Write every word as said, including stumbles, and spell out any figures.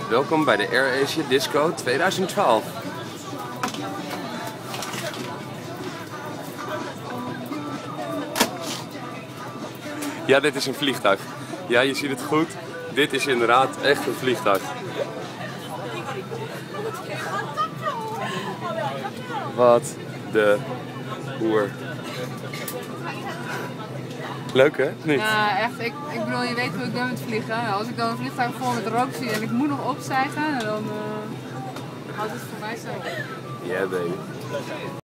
Welkom bij de AirAsia Disco tweeduizend twaalf. Ja, dit is een vliegtuig. Ja, je ziet het goed. Dit is inderdaad echt een vliegtuig. Wat de hoer. Leuk hè? Niet? Ja, echt. Ik, ik bedoel, je weet hoe ik ben met vliegen. Als ik dan een vliegtuig vol met rook zie en ik moet nog opstijgen, dan uh, houdt het voor mij zo. Ja, yeah, baby.